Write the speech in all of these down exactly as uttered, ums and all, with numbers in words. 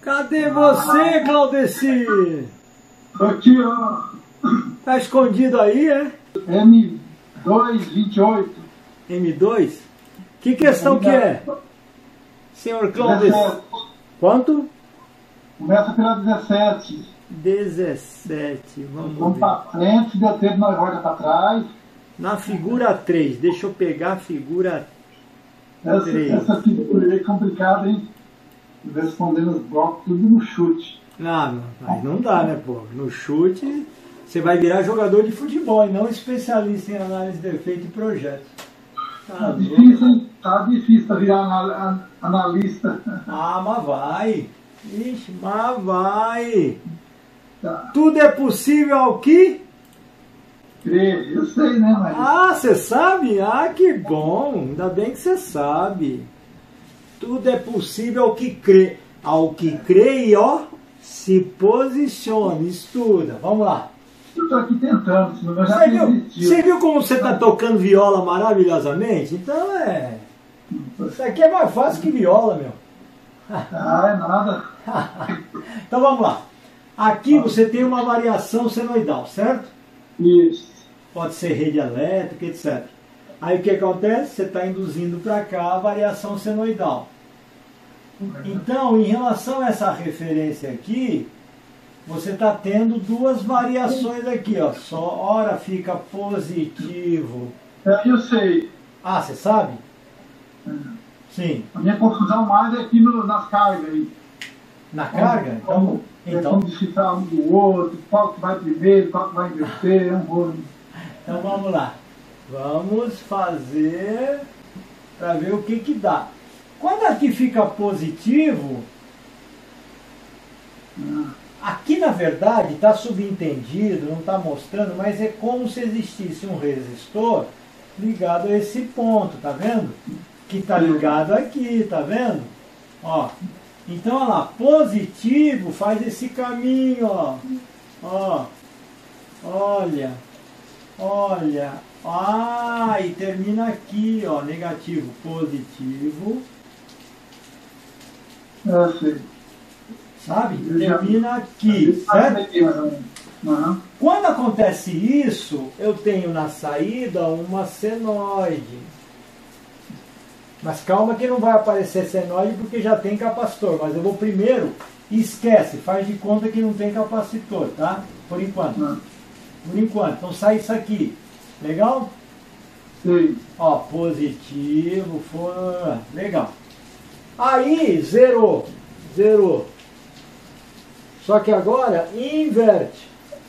Cadê você, Claudeci? Aqui, ó. Tá escondido aí, é? M dois vinte e oito. M dois? Que questão que é? Senhor Claudeci. dezessete. Quanto? Começa pela dezessete. dezessete. Vamos Vamos ver. para frente, se der tempo nós volta para trás. Na figura três. Deixa eu pegar a figura Essa, três. essa figura aí é complicada, hein? Respondendo os blocos tudo no chute. Ah, não, mas não dá, né, pô? No chute, você vai virar jogador de futebol e não especialista em análise de efeito e projeto. Tá Tá louco. difícil, hein? Tá difícil para virar anal- analista. Ah, mas vai. Ixi, mas vai. Tá. Tudo é possível ao que? Crê, eu sei, né? Mas Ah, você sabe? Ah, que bom. Ainda bem que você sabe. Tudo é possível ao que crê. Ao que crê e, ó, se posiciona, estuda. Vamos lá. eu tô aqui tentando, senão eu já Você viu, desisti. você viu como você está tocando viola maravilhosamente? Então é... Isso aqui é mais fácil que viola, meu. Ah, é nada. Então vamos lá. Aqui você tem uma variação senoidal, certo? Isso. Pode ser rede elétrica, etcétera. Aí o que acontece? Você está induzindo para cá a variação senoidal. Então, em relação a essa referência aqui, você está tendo duas variações aqui, ó. Só hora fica positivo. É, eu sei. Ah, você sabe? Sim. A minha confusão mais é aqui no, nas cargas aí. Na carga? Então, Como, é então, como decifrar um do outro, qual que vai primeiro, qual que vai inverter, é um rolo. então vamos lá. Vamos fazer para ver o que que dá. Quando aqui fica positivo, aqui na verdade está subentendido, não está mostrando, mas é como se existisse um resistor ligado a esse ponto, tá vendo? Que está ligado aqui, tá vendo? Ó, então olha lá, positivo faz esse caminho, ó, ó, olha, olha, ah, e termina aqui, ó, negativo, positivo. Eu sei. Sabe? Eu já- Termina aqui, certo? Uhum. Quando acontece isso, eu tenho na saída uma senoide. Mas calma que não vai aparecer senoide porque já tem capacitor. Mas eu vou primeiro, esquece, faz de conta que não tem capacitor, tá? Por enquanto. Uhum. Por enquanto. Então sai isso aqui. Legal? Sei. Ó, positivo, for... legal. Aí, zerou, zerou. Só que agora, inverte.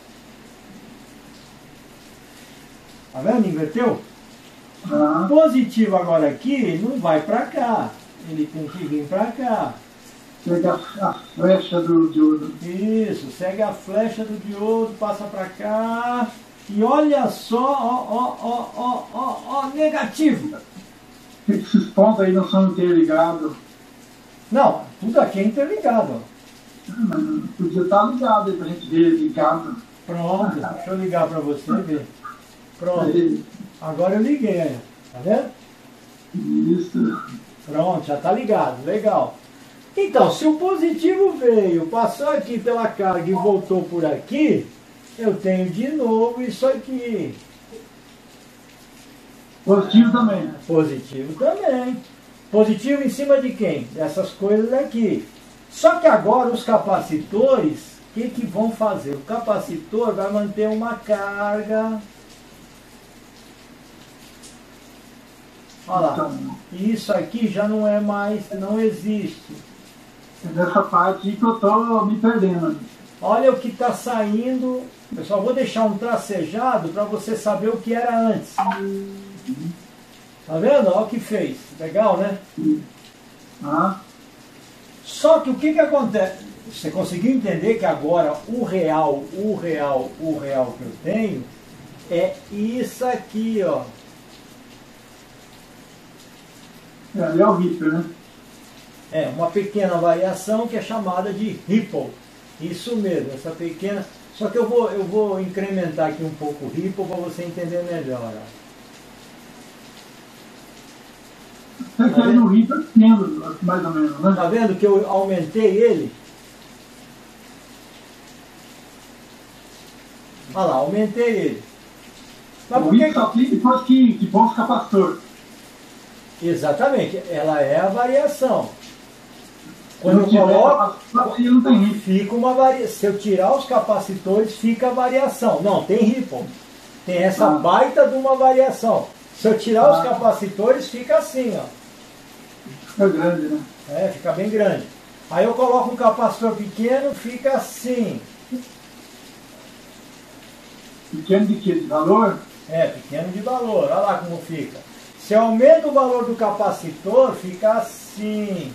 Tá vendo? Inverteu? Uhum. Positivo agora aqui, não vai pra cá. Ele tem que vir pra cá. Chega a, a flecha do diodo. Isso, segue a flecha do diodo, passa pra cá. E olha só, ó, ó, ó, ó, ó, ó, negativo. Por que que esses pontos aí não são interligados? Não, tudo aqui é interligado, ó. Ah, mas podia estar ligado aí pra gente ver ligado. Pronto, deixa eu ligar pra você ver. Pronto, Aí, agora eu liguei, ó. Tá vendo? isso. Pronto, já está ligado, legal. Então, se o positivo veio, passou aqui pela carga e voltou por aqui, eu tenho de novo isso aqui. Positivo também. Positivo também. Positivo em cima de quem? Dessas coisas aqui. Só que agora os capacitores, o que, que vão fazer? O capacitor vai manter uma carga. Olha lá. Então, E isso aqui já não é mais, não existe. é nessa parte aí que eu tô me perdendo. Olha o que está saindo. Eu só vou deixar um tracejado para você saber o que era antes. Tá vendo? Olha o que fez. Legal, né? Ah, Só que o que, que acontece? Você conseguiu entender que agora o real, o real, o real que eu tenho é isso aqui, ó. é, ali é o Ripper, né? É uma pequena variação que é chamada de ripple. Isso mesmo, essa pequena. Só que eu vou, eu vou incrementar aqui um pouco o ripple para você entender melhor. Ó. Você quer no Ripper pequeno, mais ou menos, né? Tá vendo que eu aumentei ele? Olha lá, aumentei ele. Mas O por que Ripple só fica depois que, que põe os capacitores. Exatamente, ela é a variação. Quando eu Se não tiver coloco, capacitor, aí não tem Ripple. fica uma variação. Se eu tirar os capacitores, fica a variação. Não, tem Ripple. Tem essa Ah. baita de uma variação. Se eu tirar os Ah. capacitores, fica assim, ó. Fica grande, né? É, fica bem grande. Aí eu coloco um capacitor pequeno, fica assim. Pequeno de quê? De valor? É, pequeno de valor. Olha lá como fica. Se eu aumento o valor do capacitor, fica assim.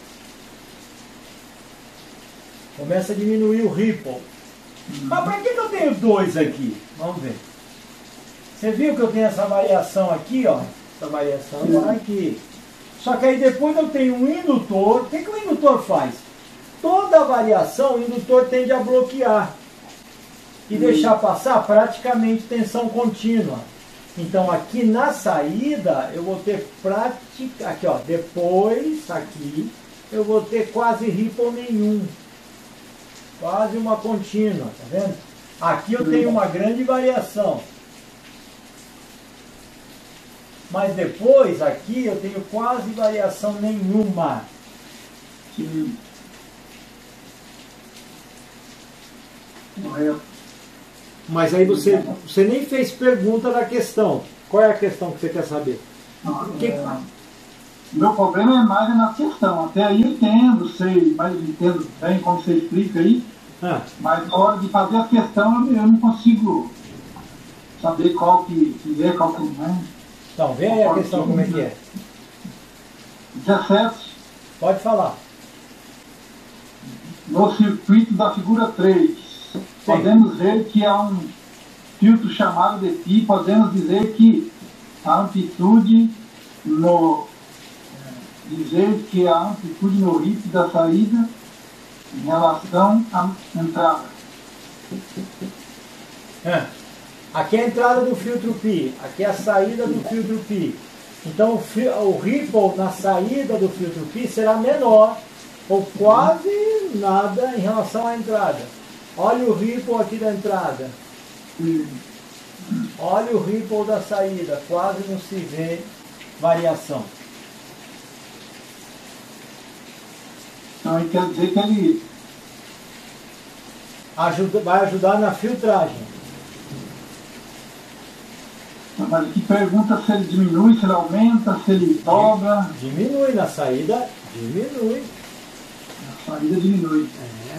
Começa a diminuir o ripple. Mas para que que eu tenho dois aqui? Vamos ver. Você viu que eu tenho essa variação aqui, ó? Essa variação está aqui. Só que aí depois eu tenho um indutor. O que, que o indutor faz? Toda variação o indutor tende a bloquear e deixar passar praticamente tensão contínua. Então aqui na saída eu vou ter prática, aqui ó, depois aqui eu vou ter quase ripple nenhum. Quase uma contínua, tá vendo? Aqui eu tenho uma grande variação. Mas depois aqui eu tenho quase variação nenhuma. Sim. Correto. Mas aí você, você nem fez pergunta da questão. Qual é a questão que você quer saber? Não, Que- é, meu problema é mais na questão. Até aí eu entendo, sei, mas entendo bem como você explica aí. Ah, Mas na hora de fazer a questão eu não consigo saber qual que, que é, qual que não é. então, vê aí a questão como é que é. dezessete. Pode falar. No circuito da figura três, podemos ver que há um filtro chamado de π, podemos dizer que a amplitude no eh, dizer que a amplitude no ritmo da saída em relação à entrada. Ah, aqui é a entrada do filtro π, aqui é a saída do filtro π. Então o, fi- o ripple na saída do filtro π será menor, ou quase nada em relação à entrada. Olha o ripple aqui da entrada. E, Olha o ripple da saída, quase não se vê variação. então aí quer dizer que ele Ajuda, vai ajudar na filtragem. mas aqui pergunta se ele diminui, se ele aumenta, se ele dobra. Diminui na saída, diminui. A saída diminui. É.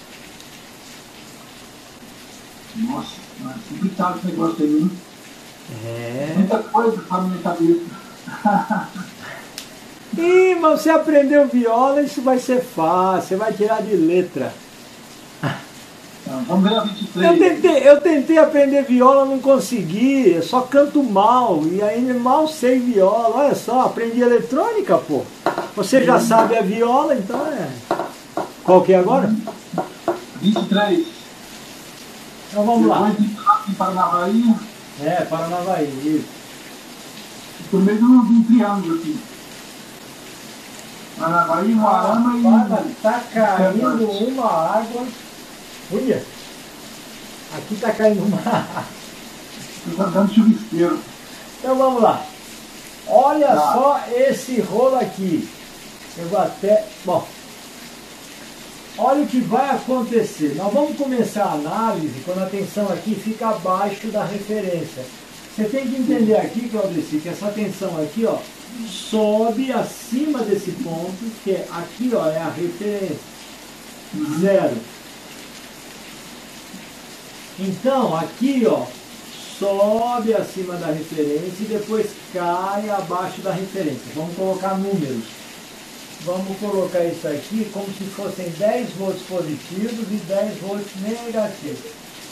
Nossa, mas é complicado esse negócio aí, hein? É. Muita coisa para minha cabeça. Ih, mas você aprendeu viola, isso vai ser fácil, você vai tirar de letra. Então, vamos ver a vinte e Eu três. tentei, eu tentei aprender viola, não consegui, eu só canto mal, e ainda mal sei viola. Olha só, aprendi eletrônica, pô. Você já sabe a viola, então é. Qual que é agora? vinte e três. Então vamos lá. Depois de entrar em Paranavaí, É, Paranavaí, isso. por meio de um, de um triângulo aqui. Paranavaí, Moarama e... Para, tá caindo uma água. Olha, aqui tá caindo uma água. Tá dando chuvisqueiro. Então vamos lá. Olha Tá. só esse rolo aqui. Eu vou até. Bom, olha o que vai acontecer. Nós vamos começar a análise quando a tensão aqui fica abaixo da referência. Você tem que entender aqui, Claudeci, que essa tensão aqui, ó, sobe acima desse ponto, que é aqui, ó, é a referência. Zero. Então, aqui, ó, sobe acima da referência e depois cai abaixo da referência. Vamos colocar números. Vamos colocar isso aqui como se fossem dez volts positivos e dez volts negativos.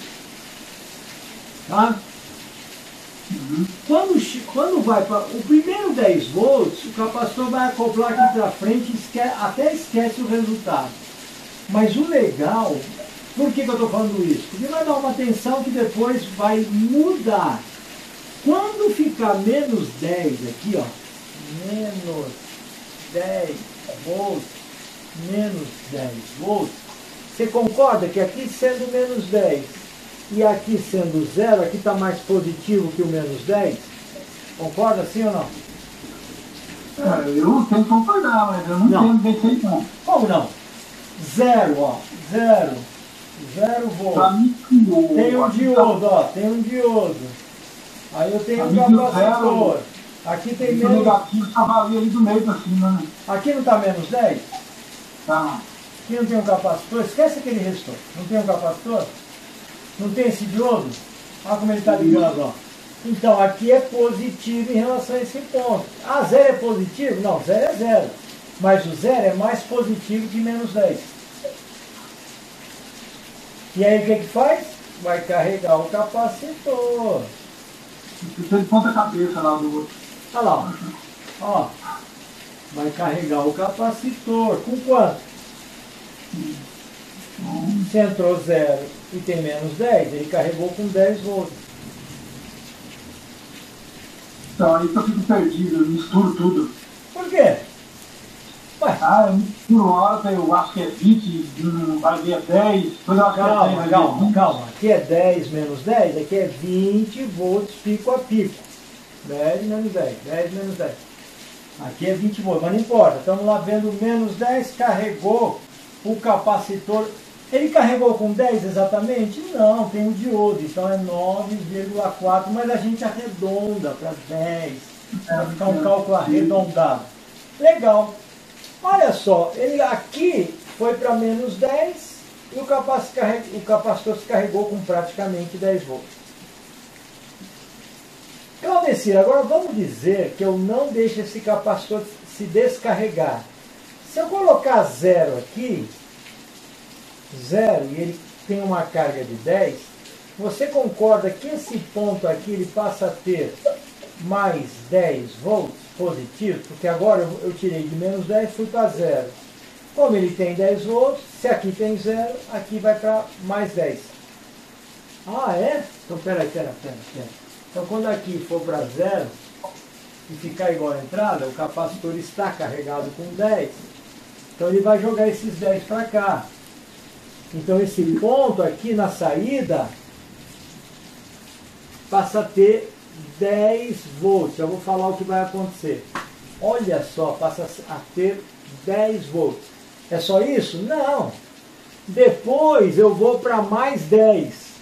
Tá? Uhum. Quando, che- quando vai para o primeiro dez volts, o capacitor vai acoplar aqui para frente e esque- até esquece o resultado. Mas o legal, por que, que eu estou falando isso? Porque vai dar uma tensão que depois vai mudar. Quando ficar menos dez aqui, ó, menos dez volts, menos dez volts, você concorda que aqui sendo menos dez, e aqui sendo zero, aqui está mais positivo que o menos dez. Concorda sim ou não? É, eu tenho que concordar, mas eu não, Não. entendo bem isso não. Como não? Zero, ó. Zero. Zero volts. Pra mim, o- Tem um aqui diodo, ó. Tem um diodo. Aí eu tenho um Amigo capacitor. zero. Aqui Tá, tem esse menos. negativo cavalia ali do meio pra cima, né? Aqui não está menos dez? Tá. Aqui não tem um capacitor? Esquece aquele resistor. Não tem um capacitor? Não tem esse diodo? Olha como ele está ligando, ó. Então, aqui é positivo em relação a esse ponto. Ah, zero é positivo? Não, zero é zero. Mas o zero é mais positivo que menos dez. E aí o que que faz? Vai carregar o capacitor. Precisa de ponta cabeça lá do outro. Olha lá, ó. Ó. Vai carregar o capacitor. Com quanto? Se entrou zero e tem menos dez, ele carregou com dez volts. Então aí que eu fico perdido, eu misturo tudo. Por quê? Ué, Ah, eu misturo uma hora, eu acho que é vinte, hum, vai ver é dez, depois eu acho que é dez, calma, vai ver calma, vinte. calma. Aqui é dez menos dez, aqui é vinte volts pico a pico. dez menos dez, dez menos dez. Aqui é vinte volts, mas não importa. Estamos lá vendo menos dez, carregou o capacitor. Ele carregou com dez exatamente? Não, tem um diodo, então é nove vírgula quatro, mas a gente arredonda para dez, para ficar um cálculo arredondado. Legal. Olha só, ele aqui foi para menos dez e o capacitor, o capacitor se carregou com praticamente dez volts. Claudecir, agora vamos dizer que eu não deixo esse capacitor se descarregar. Se eu colocar zero aqui, zero, e ele tem uma carga de dez, você concorda que esse ponto aqui ele passa a ter mais dez volts positivos? Porque agora eu, eu tirei de menos dez e fui para zero. Como ele tem dez volts, se aqui tem zero, aqui vai para mais dez. Ah, é? Então peraí, peraí, peraí. Pera. Então quando aqui for para zero e ficar igual a entrada, o capacitor está carregado com dez. Então ele vai jogar esses dez para cá. Então esse ponto aqui na saída passa a ter dez volts. Eu vou falar o que vai acontecer. Olha só, passa a ter dez volts. É só isso? Não. Depois eu vou para mais dez.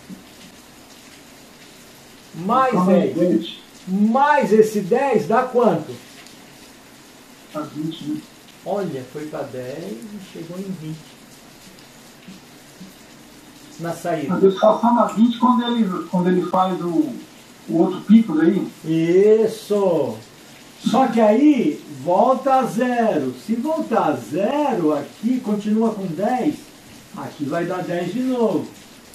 Mais dez. Mais esse dez dá quanto? Tá vinte, né? Olha, foi para dez e chegou em vinte. Na saída. Mas ele só soma vinte quando ele, quando ele faz o, o outro pico daí. Isso! Só que aí volta a zero. Se voltar a zero aqui, continua com dez, aqui vai dar dez de novo.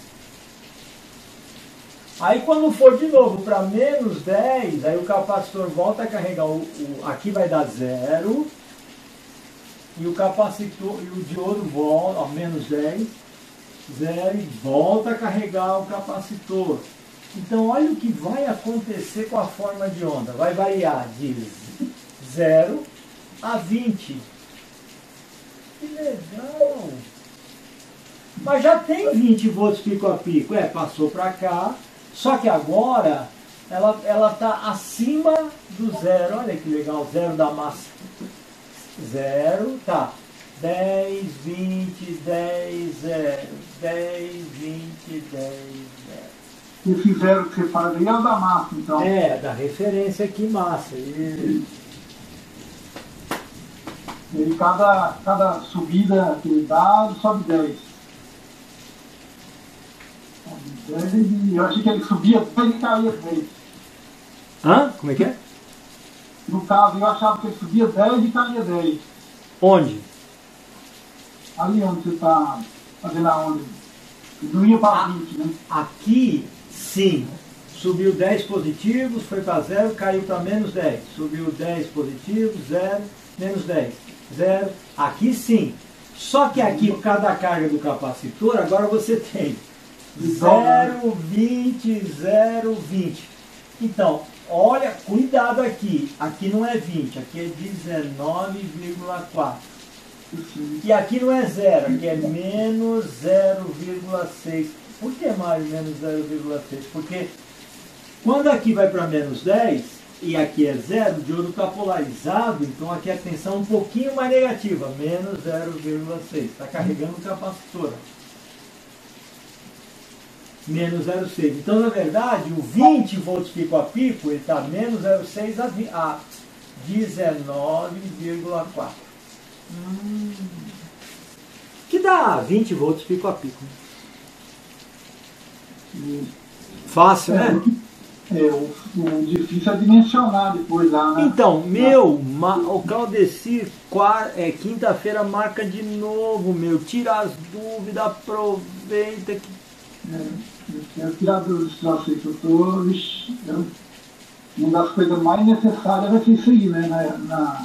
Aí quando for de novo para menos dez, aí o capacitor volta a carregar, o, o, aqui vai dar zero, e o capacitor, e o diodo volta, ó, menos dez, zero, e volta a carregar o capacitor. Então olha o que vai acontecer com a forma de onda. Vai variar de zero a vinte. Que legal! Mas já tem vinte volts pico a pico. É, passou para cá. Só que agora ela ela está acima do zero. Olha que legal, zero da massa. Zero, tá. dez, vinte, dez, zero. dez, vinte, dez, zero. Esse zero que você fala aí é o da massa, então. É, da referência aqui, massa. E... E cada, cada subida que ele dá, ele sobe dez. dez, eu achei que ele subia dez e caía dez. Hã? Como é que é? No caso, eu achava que ele subia dez e caía dez. Onde? Ali onde você está fazendo a onda. Ele não ia para vinte, né? Aqui, sim. Subiu dez positivos, foi para zero, caiu para menos dez. Subiu dez positivos, zero, menos dez. Zero. Aqui sim. Só que aqui, por causa da carga do capacitor, agora você tem zero, vinte, zero, vinte. Então, olha, cuidado aqui. Aqui não é vinte, aqui é dezenove vírgula quatro. E aqui não é zero, aqui é menos zero vírgula seis. Por que mais menos zero vírgula seis? Porque quando aqui vai para menos dez e aqui é zero, o diodo está polarizado, então aqui a tensão é um pouquinho mais negativa, menos zero vírgula seis. Está carregando o capacitor. Menos zero vírgula seis. Então, na verdade, o vinte volts pico a pico, ele está menos zero vírgula seis a dezenove vírgula quatro. Hum. Que dá vinte volts pico a pico. Fácil, é, né? É, o, o difícil é dimensionar depois lá, né? Então, meu, ma, o Claudecir, é, quinta-feira marca de novo, meu. Tira as dúvidas, aproveita que. É, eu quero tirar dúvidas pra você, que eu tô. Vixi, eu, uma das coisas mais necessárias vai ser isso aí, né? Na, na,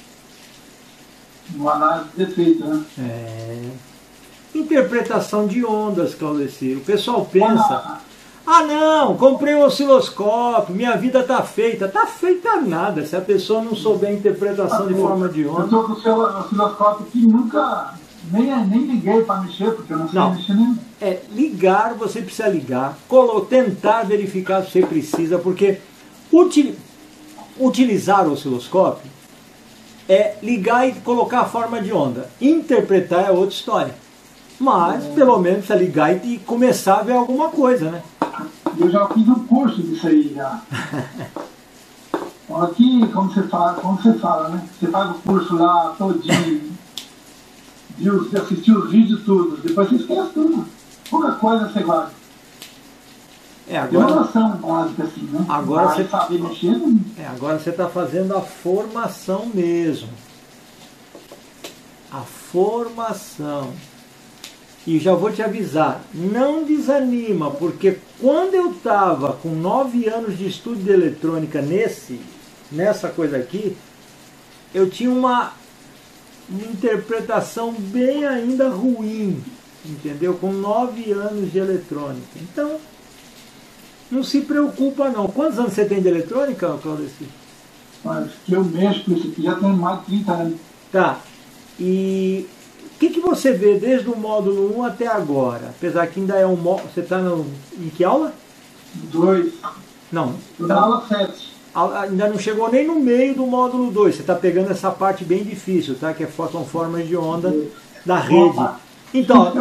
no análise de defeito, né? É. Interpretação de ondas, Claudecir. O pessoal pensa. Ah não, comprei um osciloscópio, minha vida está feita. Está feita nada, se a pessoa não souber a interpretação de forma de onda. Eu estou com o seu osciloscópio que nunca, nem, nem liguei para mexer, porque eu não sei não. mexer nem. É, ligar, você precisa ligar, colo, tentar verificar se você precisa, porque util, utilizar o osciloscópio é ligar e colocar a forma de onda. Interpretar é outra história. Mas, é. pelo menos, precisa ligar e começar a ver alguma coisa, né? Eu já fiz um curso disso aí, já. Aqui, como você fala, como você fala, né? Você faz o curso lá todinho, viu, você assistiu os vídeos todos, depois você esquece tudo. Pouca coisa você guarda. É, agora, tem uma noção básica assim, né? Agora Mas você saber mexer, né? É, agora você está fazendo a formação mesmo. A formação. E já vou te avisar, não desanima, porque quando eu estava com nove anos de estudo de eletrônica nesse, nessa coisa aqui, eu tinha uma, uma interpretação bem ainda ruim, entendeu? Com nove anos de eletrônica. Então, não se preocupa não. Quantos anos você tem de eletrônica, Claudecir? Mas que eu mexo com isso aqui já tem mais de trinta anos. Tá. E o que, que você vê desde o módulo um até agora? Apesar que ainda é um módulo. Você está em que aula? Dois. Não. Estou na aula sete. Ainda não chegou nem no meio do módulo dois. Você está pegando essa parte bem difícil, tá? Que são formas de onda da rede. Então,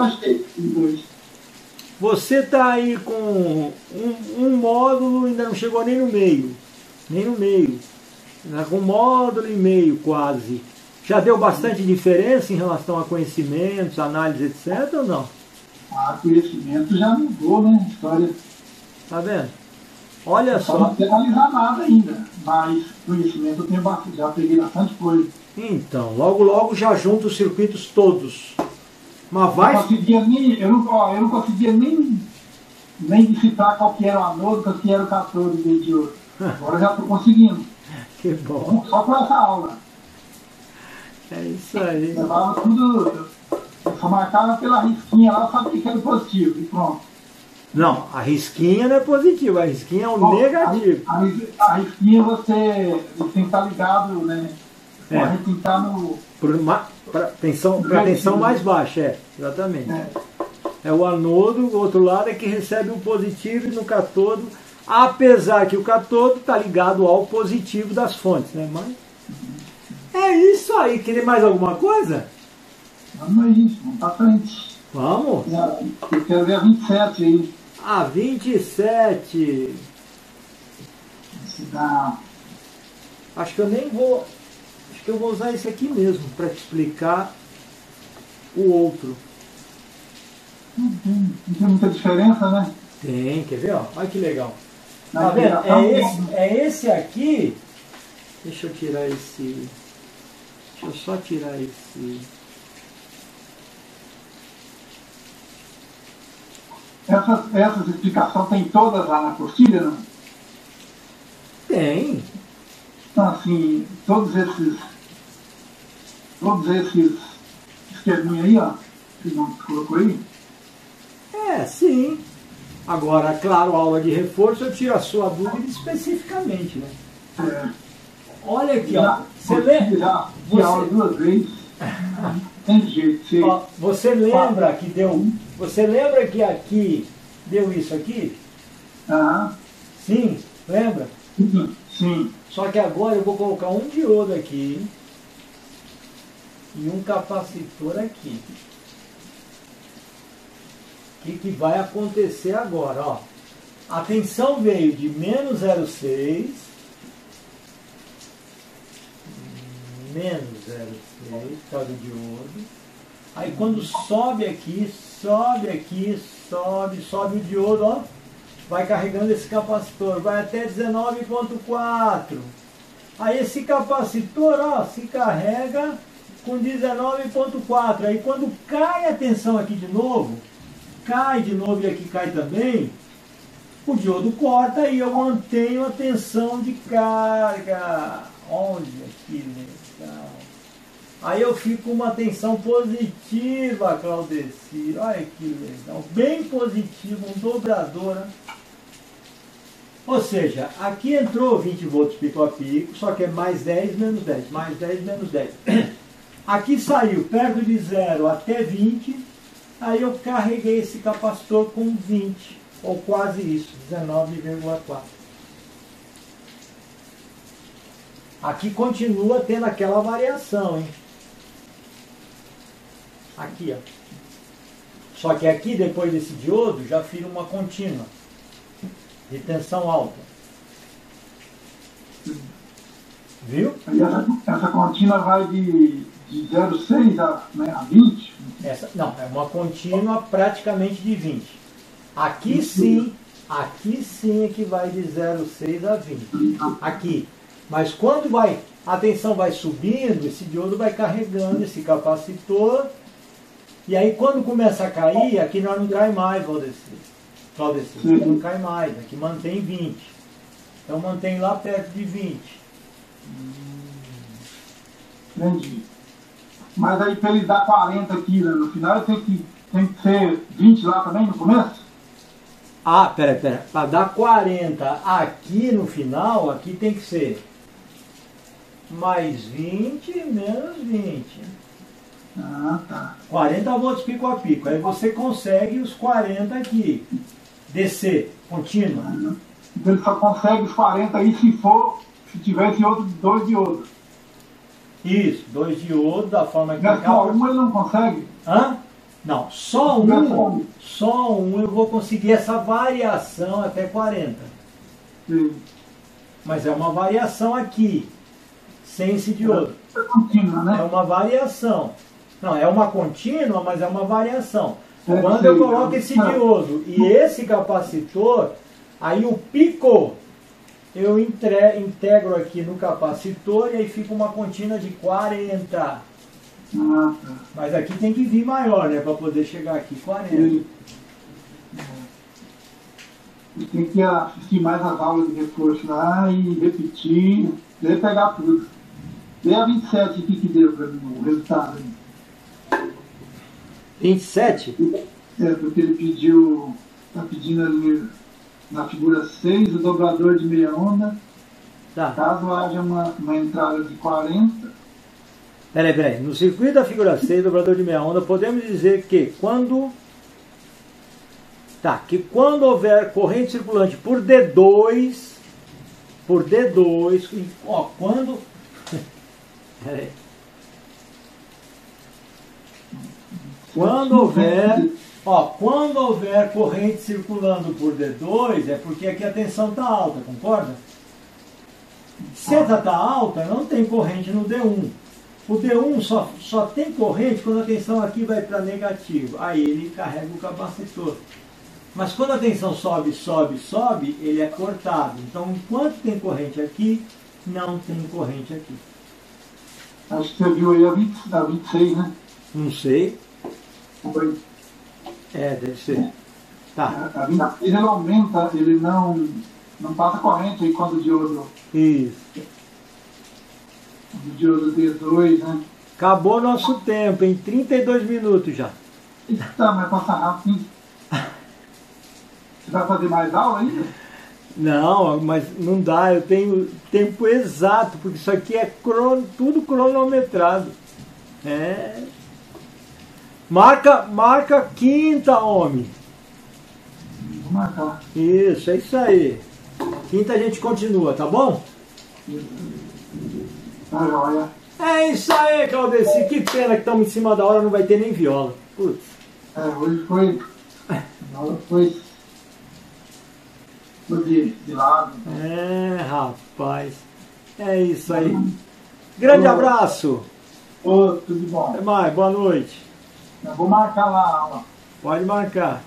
você está aí com um, um módulo, ainda não chegou nem no meio. Nem no meio. Com um módulo e meio quase. Já deu bastante diferença em relação a conhecimentos, análise, etcétera ou não? Ah, conhecimento já mudou, né? História. Tá vendo? Olha só. Não sei analisar nada ainda, mas conhecimento eu tenho bastante, já peguei bastante coisa. Então, logo logo já junta os circuitos todos. Mas vai. Eu, conseguia nem, eu, não, ó, eu não conseguia nem, nem decifrar qual que era o anodo, qual que era o catódo do diodo. Agora já estou conseguindo. Que bom. Só com essa aula. É isso aí. Levava tudo, eu só marcava pela risquinha lá, eu sabia que era positivo e pronto. Não, a risquinha não é positiva, a risquinha é o Bom, negativo. A, a, a risquinha você, você tem que estar ligado, né? É. Tem que estar no. Para tensão, tensão mais baixa, é, exatamente. É. É o anodo, o outro lado é que recebe o positivo e no catodo, apesar que o catodo está ligado ao positivo das fontes, né? Mas é isso aí. Queria mais alguma coisa? Vamos aí, vamos pra frente. Vamos? Eu quero ver a vinte e sete aí. A vinte e sete. Se dá. Acho que eu nem vou. Acho que eu vou usar esse aqui mesmo para te explicar o outro. Não tem, não tem muita diferença, né? Tem, quer ver? Ó? Olha que legal. Na tá vendo? É esse, é esse aqui. Deixa eu tirar esse. Deixa eu só tirar esse. Essas, essas explicações tem todas lá na apostila, não? Tem. Então, assim, todos esses. Todos esses esqueminhos aí, ó, que não colocou aí. É, sim. Agora, claro, aula de reforço, eu tiro a sua dúvida especificamente, né? É. Olha aqui, já, ó. Você lembra? Já você... aula duas vezes. Tem jeito. Você, ó, você lembra que deu. Você lembra que aqui Deu isso aqui? Aham. Sim, lembra? Sim. Sim. Só que agora eu vou colocar um diodo aqui e um capacitor aqui. O que, que vai acontecer agora? Ó, a tensão veio de menos zero vírgula seis, menos zero vírgula seis, por causa do diodo. Aí quando sobe aqui, sobe aqui, sobe, sobe o diodo, ó, vai carregando esse capacitor, vai até dezenove ponto quatro. Aí esse capacitor, ó, se carrega com dezenove ponto quatro. Aí quando cai a tensão aqui de novo, cai de novo e aqui cai também, o diodo corta e eu mantenho a tensão de carga. Olha que legal. Aí eu fico com uma tensão positiva, Claudeci. Olha que legal. Bem positiva, um dobrador. Né? Ou seja, aqui entrou vinte volts pico a pico, só que é mais dez, menos dez, mais dez, menos dez. Aqui saiu perto de zero até vinte, aí eu carreguei esse capacitor com vinte, ou quase isso, dezenove vírgula quatro. Aqui continua tendo aquela variação, hein? Aqui, ó. Só que aqui, depois desse diodo, já vira uma contínua de tensão alta. Viu? Aí essa, essa contínua vai de, de zero vírgula seis a, né, a vinte? Essa, não, é uma contínua praticamente de vinte. Aqui sim, aqui sim é que vai de zero vírgula seis a vinte. Aqui. Mas quando vai, a tensão vai subindo, esse diodo vai carregando esse capacitor. E aí quando começa a cair, aqui nós não cai mais, Valdeci. Claudeci, não cai mais, aqui mantém vinte. Então mantém lá perto de vinte. Entendi. Mas aí para ele dar quarenta aqui, né, no final, tem que, tem que ser vinte lá também no começo? Ah, pera, pera. Para dar quarenta aqui no final, aqui tem que ser mais vinte menos vinte. Ah, tá. quarenta volts pico a pico. Aí você consegue os quarenta aqui. Descer, contínua. Ah, então ele só consegue os quarenta aí se for, se tivesse outro, dois diodos. Isso, dois diodos da forma que... Mas só um ele não consegue? Hã? Não, só um, só um eu vou conseguir essa variação até quarenta. Sim. Mas é uma variação aqui, sem esse diodo. É contínua, né? É uma variação. Não, é uma contínua, mas é uma variação. É, Quando sei, eu coloco esse não. diodo e esse capacitor, aí o pico eu entre, integro aqui no capacitor e aí fica uma contínua de quarenta. Ah, tá. Mas aqui tem que vir maior, né? Para poder chegar aqui, quarenta. Ele, é, tem que assistir mais as aulas de reforço lá e repetir, e pegar tudo. Dê a vinte e sete, o que que deu para mim, o resultado aí? vinte e sete? É, porque ele pediu, está pedindo ali na figura seis, o dobrador de meia onda. Tá. Caso haja uma, uma entrada de quarenta. Peraí, peraí. No circuito da figura seis, dobrador de meia onda, podemos dizer que quando... Tá, que quando houver corrente circulante por D dois, por D dois, ó, quando... Peraí. Quando houver, ó, quando houver corrente circulando por D dois, é porque aqui a tensão está alta, concorda? Se ela está alta, não tem corrente no D um. O D um só, só tem corrente quando a tensão aqui vai para negativo. Aí ele carrega o capacitor. Mas quando a tensão sobe, sobe, sobe, ele é cortado. Então, enquanto tem corrente aqui, não tem corrente aqui. Acho que você viu aí a, vinte, a vinte e seis, né? Não sei. Foi. É, deve ser. Tá. A, a vinte e seis ele aumenta, ele não, não passa corrente aí quando o diodo, Isso. o diodo D dois, né? Acabou nosso tempo, em trinta e dois minutos já. Tá, mas passa rápido, hein? Você vai fazer mais aula ainda? Não, mas não dá, eu tenho tempo exato, porque isso aqui é crono, tudo cronometrado. É. Marca, marca quinta, homem. Vou marcar. Isso, é isso aí. Quinta a gente continua, tá bom? Tá joia. É isso aí, Claudeci. Que pena que estamos em cima da hora, não vai ter nem viola. Putz. É, hoje foi. Ela foi. Foi de, de lado. É, rapaz. É isso aí. Grande abraço. Ô, tudo de bom. Até mais, boa noite. Eu vou marcar lá a aula. Pode marcar.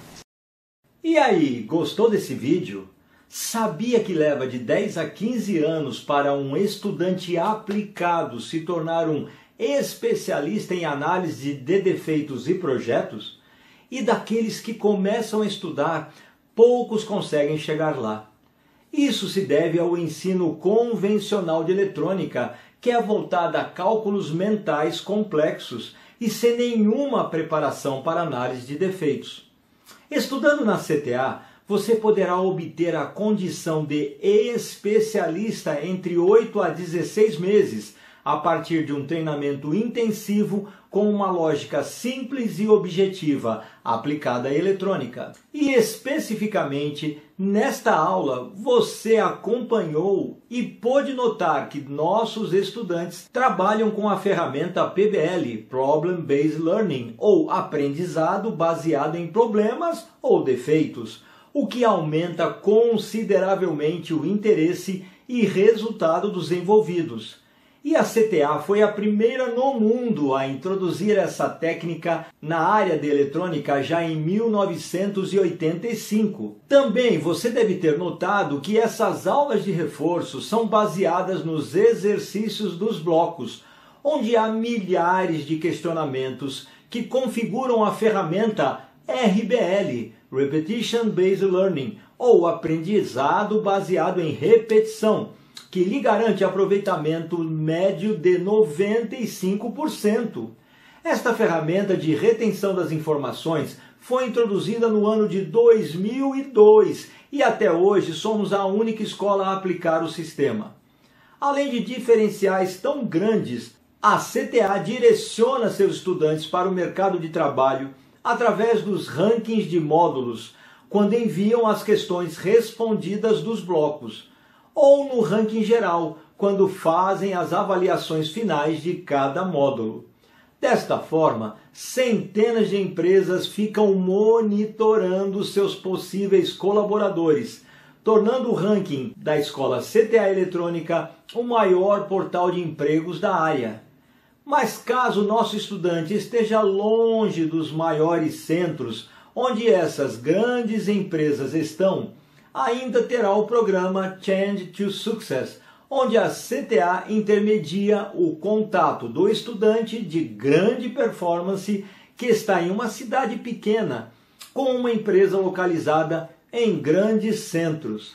E aí, gostou desse vídeo? Sabia que leva de dez a quinze anos para um estudante aplicado se tornar um especialista em análise de defeitos e projetos? E daqueles que começam a estudar, poucos conseguem chegar lá. Isso se deve ao ensino convencional de eletrônica, que é voltada a cálculos mentais complexos e sem nenhuma preparação para análise de defeitos. Estudando na C T A, você poderá obter a condição de especialista entre oito a dezesseis meses, a partir de um treinamento intensivo com uma lógica simples e objetiva, aplicada à eletrônica. E especificamente, nesta aula, você acompanhou e pôde notar que nossos estudantes trabalham com a ferramenta P B L, Problem Based Learning, ou aprendizado baseado em problemas ou defeitos, o que aumenta consideravelmente o interesse e resultado dos envolvidos. E a C T A foi a primeira no mundo a introduzir essa técnica na área de eletrônica já em mil novecentos e oitenta e cinco. Também você deve ter notado que essas aulas de reforço são baseadas nos exercícios dos blocos, onde há milhares de questionamentos que configuram a ferramenta R B L, Repetition Based Learning, ou aprendizado baseado em repetição, que lhe garante aproveitamento médio de noventa e cinco por cento. Esta ferramenta de retenção das informações foi introduzida no ano de dois mil e dois e até hoje somos a única escola a aplicar o sistema. Além de diferenciais tão grandes, a C T A direciona seus estudantes para o mercado de trabalho através dos rankings de módulos, quando enviam as questões respondidas dos blocos, ou no ranking geral, quando fazem as avaliações finais de cada módulo. Desta forma, centenas de empresas ficam monitorando seus possíveis colaboradores, tornando o ranking da Escola C T A Eletrônica o maior portal de empregos da área. Mas caso nosso estudante esteja longe dos maiores centros onde essas grandes empresas estão, ainda terá o programa Change to Success, onde a C T A intermedia o contato do estudante de grande performance que está em uma cidade pequena com uma empresa localizada em grandes centros.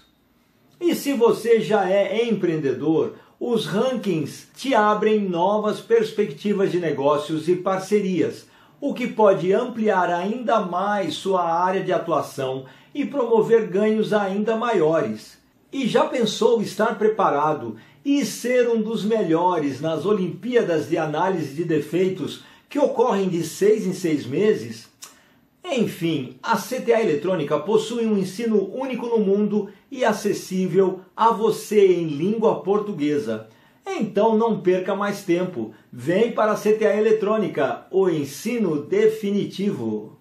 E se você já é empreendedor, os rankings te abrem novas perspectivas de negócios e parcerias, o que pode ampliar ainda mais sua área de atuação e promover ganhos ainda maiores. E já pensou estar preparado e ser um dos melhores nas Olimpíadas de Análise de Defeitos que ocorrem de seis em seis meses? Enfim, a C T A Eletrônica possui um ensino único no mundo e acessível a você em língua portuguesa. Então não perca mais tempo. Vem para a C T A Eletrônica, o ensino definitivo.